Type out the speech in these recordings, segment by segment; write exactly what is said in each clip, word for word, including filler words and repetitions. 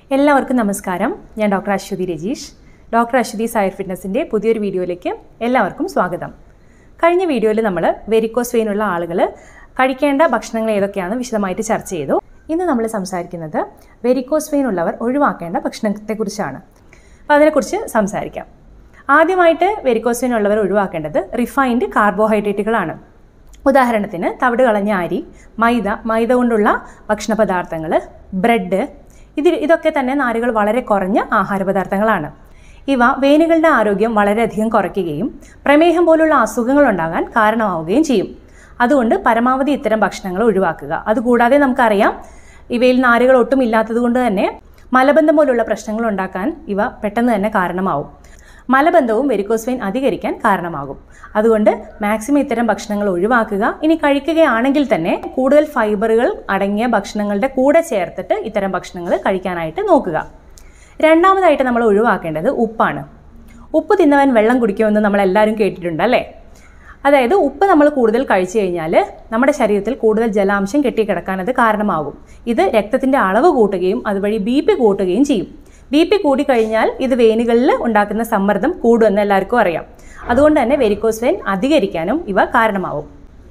എല്ലാവർക്കും നമസ്കാരം. ഞാൻ ഡോക്ടർ അശ്വതി രജീഷ്. ഡോക്ടർ അശ്വതി സയർ ഫിറ്റ്നസിൻ്റെ പുതിയൊരു വീഡിയോയിലേക്ക് എല്ലാവർക്കും സ്വാഗതം. കഴിഞ്ഞ വീഡിയോയിൽ നമ്മൾ വെരിക്കോസ് വെയിൻ ഉള്ള ആളുകൾ കഴിക്കേണ്ട ഭക്ഷണങ്ങൾ ഏതൊക്കെയാണെന്ന് വിശദമായിട്ട് ചർച്ച ചെയ്തു. ഇന്ന് നമ്മൾ സംസാരിക്കുന്നത് വെരിക്കോസ് വെയിൻ ഉള്ളവർ ഒഴിവാക്കേണ്ട ഭക്ഷണത്തെക്കുറിച്ചാണ്. അപ്പോൾ അതിനെക്കുറിച്ച് സംസാരിക്കാം. ആദ്യമായിട്ട് വെരിക്കോസ് വെയിൻ ഉള്ളവർ ഒഴിവാക്കേണ്ടത് റിഫൈൻഡ് കാർബോഹൈഡ്രേറ്റുകളാണ്. ഉദാഹരണത്തിന് തവിട് കളഞ്ഞ അരി, മൈദ, മൈദ കൊണ്ടുള്ള ഭക്ഷണ പദാർത്ഥങ്ങൾ, ബ്രെഡ്, ഇത് ഇതൊക്കെ തന്നെ നാരുകൾ വളരെ കുറഞ്ഞ ആഹാരപദാർത്ഥങ്ങളാണ്. ഇവ വെയിനുകളുടെ ആരോഗ്യം വളരെയധികം കുറയ്ക്കുകയും പ്രമേഹം പോലുള്ള അസുഖങ്ങൾ ഉണ്ടാകാൻ കാരണമാവുകയും ചെയ്യും. അതുകൊണ്ട് പരമാവധി ഇത്തരം ഭക്ഷണങ്ങൾ ഒഴിവാക്കുക. അതുകൂടാതെ നമുക്കറിയാം, ഇവയിൽ നാരുകൾ ഒട്ടും ഇല്ലാത്തത് കൊണ്ട് തന്നെ മലബന്ധം പോലുള്ള പ്രശ്നങ്ങൾ ഉണ്ടാക്കാൻ ഇവ പെട്ടെന്ന് തന്നെ കാരണമാവും. മലബന്ധവും വെരിക്കോസ് വെയിൻ അധികരിക്കാൻ കാരണമാകും. അതുകൊണ്ട് മാക്സിമം ഇത്തരം ഭക്ഷണങ്ങൾ ഒഴിവാക്കുക. ഇനി കഴിക്കുകയാണെങ്കിൽ തന്നെ കൂടുതൽ ഫൈബറുകൾ അടങ്ങിയ ഭക്ഷണങ്ങളുടെ കൂടെ ചേർത്തിട്ട് ഇത്തരം ഭക്ഷണങ്ങൾ കഴിക്കാനായിട്ട് നോക്കുക. രണ്ടാമതായിട്ട് നമ്മൾ ഒഴിവാക്കേണ്ടത് ഉപ്പാണ്. ഉപ്പ് തിന്നവൻ വെള്ളം കുടിക്കുമെന്ന് നമ്മളെല്ലാവരും കേട്ടിട്ടുണ്ട് അല്ലേ? അതായത് ഉപ്പ് നമ്മൾ കൂടുതൽ കഴിച്ചു കഴിഞ്ഞാൽ നമ്മുടെ ശരീരത്തിൽ കൂടുതൽ ജലാംശം കെട്ടിക്കിടക്കാൻ അത് കാരണമാകും. ഇത് രക്തത്തിൻ്റെ അളവ് കൂട്ടുകയും അതുവഴി ബി പി കൂട്ടുകയും ചെയ്യും. ബി പി കൂടിക്കഴിഞ്ഞാൽ ഇത് വെയിനുകളിൽ ഉണ്ടാക്കുന്ന സമ്മർദ്ദം കൂടുമെന്ന് എല്ലാവർക്കും അറിയാം. അതുകൊണ്ട് തന്നെ വെരിക്കോസ് വെയിൻ അധികരിക്കാനും ഇവ കാരണമാവും.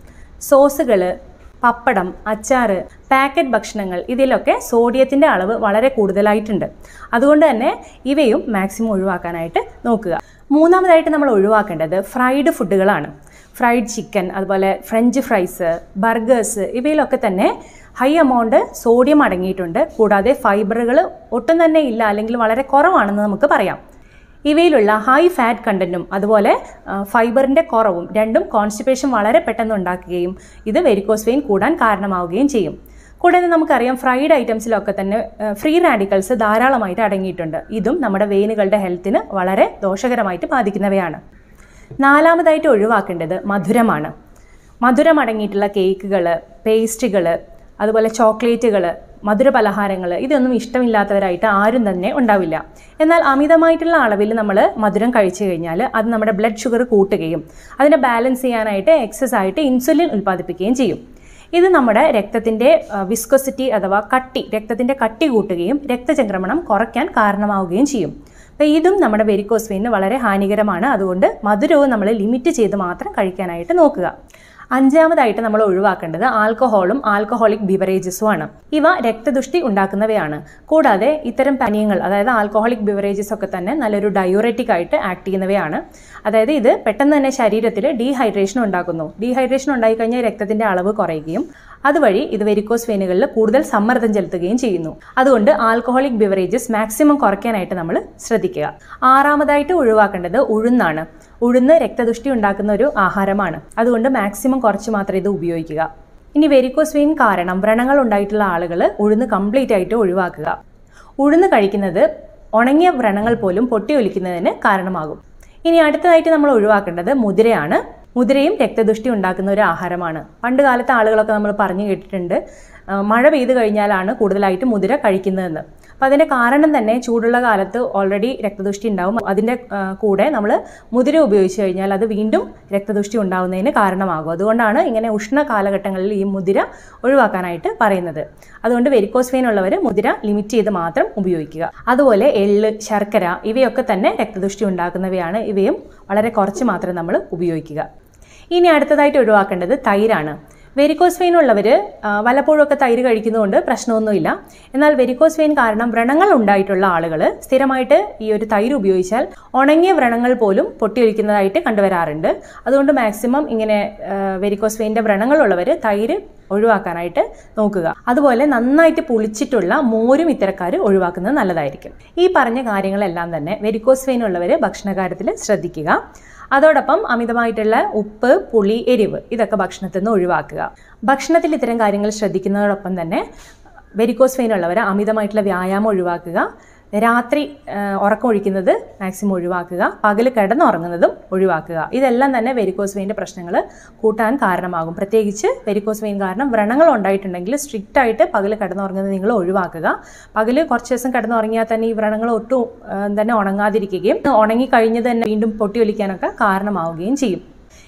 സോസുകൾ, പപ്പടം, അച്ചാറ്, പാക്കറ്റ് ഭക്ഷണങ്ങൾ, ഇതിലൊക്കെ സോഡിയത്തിൻ്റെ അളവ് വളരെ കൂടുതലായിട്ടുണ്ട്. അതുകൊണ്ട് തന്നെ ഇവയും മാക്സിമം ഒഴിവാക്കാനായിട്ട് നോക്കുക. മൂന്നാമതായിട്ട് നമ്മൾ ഒഴിവാക്കേണ്ടത് ഫ്രൈഡ് ഫുഡുകളാണ്. ഫ്രൈഡ് ചിക്കൻ, അതുപോലെ ഫ്രഞ്ച് ഫ്രൈസ്, ബർഗേഴ്സ്, ഇവയിലൊക്കെ തന്നെ ഹൈ എമൗണ്ട് സോഡിയം അടങ്ങിയിട്ടുണ്ട്. കൂടാതെ ഫൈബറുകൾ ഒട്ടും തന്നെ ഇല്ല, അല്ലെങ്കിൽ വളരെ കുറവാണെന്ന് നമുക്ക് പറയാം. ഇവയിലുള്ള ഹൈ ഫാറ്റ് കണ്ടന്റും അതുപോലെ ഫൈബറിൻ്റെ കുറവും രണ്ടും കോൺസ്റ്റിപ്പേഷൻ വളരെ പെട്ടെന്ന് ഉണ്ടാക്കുകയും ഇത് വെരിക്കോസ് വെയിൻ കൂടാൻ കാരണമാവുകയും ചെയ്യും. കൂടാതെ നമുക്കറിയാം, ഫ്രൈഡ് ഐറ്റംസിലൊക്കെ തന്നെ ഫ്രീ റാഡിക്കൽസ് ധാരാളമായിട്ട് അടങ്ങിയിട്ടുണ്ട്. ഇതും നമ്മുടെ വെയിനുകളുടെ ഹെൽത്തിന് വളരെ ദോഷകരമായിട്ട് ബാധിക്കുന്നവയാണ്. നാലാമതായിട്ട് ഒഴിവാക്കേണ്ടത് മധുരമാണ്. മധുരം അടങ്ങിയിട്ടുള്ള കേക്കുകൾ, പേസ്ട്രികൾ, അതുപോലെ ചോക്ലേറ്റുകൾ, മധുര പലഹാരങ്ങൾ, ഇതൊന്നും ഇഷ്ടമില്ലാത്തവരായിട്ട് ആരും തന്നെ ഉണ്ടാവില്ല. എന്നാൽ അമിതമായിട്ടുള്ള അളവിൽ നമ്മൾ മധുരം കഴിച്ചു കഴിഞ്ഞാൽ അത് നമ്മുടെ ബ്ലഡ് ഷുഗർ കൂട്ടുകയും അതിനെ ബാലൻസ് ചെയ്യാനായിട്ട് എക്സസ് ആയിട്ട് ഇൻസുലിൻ ഉൽപ്പാദിപ്പിക്കുകയും ചെയ്യും. ഇത് നമ്മുടെ രക്തത്തിൻ്റെ വിസ്കോസിറ്റി അഥവാ കട്ടി, രക്തത്തിൻ്റെ കട്ടി കൂട്ടുകയും രക്തചംക്രമണം കുറയ്ക്കാൻ കാരണമാവുകയും ചെയ്യും. അപ്പോൾ ഇതും നമ്മുടെ വെരിക്കോസ് വെയിന് വളരെ ഹാനികരമാണ്. അതുകൊണ്ട് മധുരവും നമ്മൾ ലിമിറ്റ് ചെയ്ത് മാത്രം കഴിക്കാനായിട്ട് നോക്കുക. അഞ്ചാമതായിട്ട് നമ്മൾ ഒഴിവാക്കേണ്ടത് ആൽക്കഹോളും ആൽക്കഹോളിക് ബിവറേജസുമാണ്. ഇവ രക്തദുഷ്ടി ഉണ്ടാക്കുന്നവയാണ്. കൂടാതെ ഇത്തരം പാനീയങ്ങൾ, അതായത് ആൽക്കഹോളിക് ബിവറേജസ് ഒക്കെ തന്നെ നല്ലൊരു ഡയോററ്റിക് ആയിട്ട് ആക്ട് ചെയ്യുന്നവയാണ്. അതായത് ഇത് പെട്ടെന്ന് തന്നെ ശരീരത്തിൽ ഡീഹൈഡ്രേഷൻ ഉണ്ടാക്കുന്നു. ഡീഹൈഡ്രേഷൻ ഉണ്ടായിക്കഴിഞ്ഞാൽ രക്തത്തിൻ്റെ അളവ് കുറയുകയും അതുവഴി ഇത് വെരിക്കോസ് വെയിനുകളിൽ കൂടുതൽ സമ്മർദ്ദം ചെലുത്തുകയും ചെയ്യുന്നു. അതുകൊണ്ട് ആൽക്കഹോളിക് ബിവറേജസ് മാക്സിമം കുറയ്ക്കാനായിട്ട് നമ്മൾ ശ്രദ്ധിക്കുക. ആറാമതായിട്ട് ഒഴിവാക്കേണ്ടത് ഉഴുന്നാണ്. ഉഴുന്ന് രക്തദുഷ്ടി ഉണ്ടാക്കുന്ന ഒരു ആഹാരമാണ്. അതുകൊണ്ട് മാക്സിമം കുറച്ച് മാത്രം ഇത് ഉപയോഗിക്കുക. ഇനി വെരിക്കോസ് വെയിൻ കാരണം വ്രണങ്ങൾ ഉണ്ടായിട്ടുള്ള ആളുകൾ ഉഴുന്ന് കംപ്ലീറ്റ് ആയിട്ട് ഒഴിവാക്കുക. ഉഴുന്ന് കഴിക്കുന്നത് ഉണങ്ങിയ വ്രണങ്ങൾ പോലും പൊട്ടിയൊലിക്കുന്നതിന് കാരണമാകും. ഇനി അടുത്തതായിട്ട് നമ്മൾ ഒഴിവാക്കേണ്ടത് മുതിരയാണ്. മുതിരയും രക്തദുഷ്ടി ഉണ്ടാക്കുന്ന ഒരു ആഹാരമാണ്. പണ്ട് കാലത്തെ ആളുകളൊക്കെ നമ്മൾ പറഞ്ഞു കേട്ടിട്ടുണ്ട്, മഴ പെയ്ത് കഴിഞ്ഞാലാണ് കൂടുതലായിട്ട് മുതിര കഴിക്കുന്നതെന്ന്. അപ്പോൾ അതിൻ്റെ കാരണം തന്നെ ചൂടുള്ള കാലത്ത് ഓൾറെഡി രക്തദുഷ്ടി ഉണ്ടാവും. അതിൻ്റെ കൂടെ നമ്മൾ മുതിര ഉപയോഗിച്ച് കഴിഞ്ഞാൽ അത് വീണ്ടും രക്തദുഷ്ടി ഉണ്ടാവുന്നതിന് കാരണമാകും. അതുകൊണ്ടാണ് ഇങ്ങനെ ഉഷ്ണ കാലഘട്ടങ്ങളിൽ ഈ മുതിര ഒഴിവാക്കാനായിട്ട് പറയുന്നത്. അതുകൊണ്ട് വെരിക്കോസ് വെയിൻ ഉള്ളവർ മുതിര ലിമിറ്റ് ചെയ്ത് മാത്രം ഉപയോഗിക്കുക. അതുപോലെ എള്ള്, ശർക്കര, ഇവയൊക്കെ തന്നെ രക്തദുഷ്ടി ഉണ്ടാക്കുന്നവയാണ്. ഇവയും വളരെ കുറച്ച് മാത്രം നമ്മൾ ഉപയോഗിക്കുക. ഇനി അടുത്തതായിട്ട് ഒഴിവാക്കേണ്ടത് തൈരാണ്. വെരിക്കോസ് വെയിൻ ഉള്ളവർ വല്ലപ്പോഴൊക്കെ തൈര് കഴിക്കുന്നതുകൊണ്ട് പ്രശ്നമൊന്നുമില്ല. എന്നാൽ വെരിക്കോസ് വെയിൻ കാരണം വ്രണങ്ങൾ ഉണ്ടായിട്ടുള്ള ആളുകൾ സ്ഥിരമായിട്ട് ഈ ഒരു തൈര് ഉപയോഗിച്ചാൽ ഉണങ്ങിയ വ്രണങ്ങൾ പോലും പൊട്ടിയൊലിക്കുന്നതായിട്ട് കണ്ടുവരാറുണ്ട്. അതുകൊണ്ട് മാക്സിമം ഇങ്ങനെ വെരിക്കോസ് വെയിൻ്റെ വ്രണങ്ങളുള്ളവർ തൈര് ഒഴിവാക്കാനായിട്ട് നോക്കുക. അതുപോലെ നന്നായിട്ട് പുളിച്ചിട്ടുള്ള മോരും ഇത്തരക്കാർ ഒഴിവാക്കുന്നത് നല്ലതായിരിക്കും. ഈ പറഞ്ഞ കാര്യങ്ങളെല്ലാം തന്നെ വെരിക്കോസ് വെയിൻ ഉള്ളവർ ഭക്ഷണകാര്യത്തിൽ ശ്രദ്ധിക്കുക. അതോടൊപ്പം അമിതമായിട്ടുള്ള ഉപ്പ്, പുളി, എരിവ്, ഇതൊക്കെ ഭക്ഷണത്തിൽ നിന്ന് ഒഴിവാക്കുക. ഭക്ഷണത്തിൽ ഇത്തരം കാര്യങ്ങൾ ശ്രദ്ധിക്കുന്നതോടൊപ്പം തന്നെ വെരിക്കോസ് വെയിൻ ഉള്ളവർ അമിതമായിട്ടുള്ള വ്യായാമം ഒഴിവാക്കുക. രാത്രി ഉറക്കം ഒഴിക്കുന്നത് മാക്സിമം ഒഴിവാക്കുക. പകൽ കിടന്നുറങ്ങുന്നതും ഒഴിവാക്കുക. ഇതെല്ലാം തന്നെ വെരിക്കോസ് വെയിൻ്റെ പ്രശ്നങ്ങൾ കൂട്ടാൻ കാരണമാകും. പ്രത്യേകിച്ച് വെരിക്കോസ് വെയിൻ കാരണം വ്രണങ്ങൾ ഉണ്ടായിട്ടുണ്ടെങ്കിൽ സ്ട്രിക്റ്റ് ആയിട്ട് പകൽ കിടന്നുറങ്ങുന്നത് നിങ്ങൾ ഒഴിവാക്കുക. പകൽ കുറച്ച് ദിവസം കിടന്നുറങ്ങിയാൽ തന്നെ ഈ വ്രണങ്ങൾ ഒട്ടും തന്നെ ഉണങ്ങാതിരിക്കുകയും ഉണങ്ങി കഴിഞ്ഞത് തന്നെ വീണ്ടും പൊട്ടിയൊലിക്കാനൊക്കെ കാരണമാവുകയും ചെയ്യും.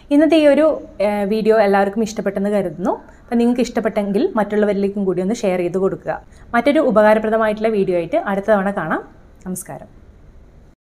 ഇന്നത്തെ ഈ ഒരു വീഡിയോ എല്ലാവർക്കും ഇഷ്ടപ്പെട്ടെന്ന് കരുതുന്നു. അപ്പോൾ നിങ്ങൾക്ക് ഇഷ്ടപ്പെട്ടെങ്കിൽ മറ്റുള്ളവരിലേക്കും കൂടി ഒന്ന് ഷെയർ ചെയ്ത് കൊടുക്കുക. മറ്റൊരു ഉപകാരപ്രദമായിട്ടുള്ള വീഡിയോ ആയിട്ട് അടുത്ത തവണ കാണാം. നമസ്കാരം.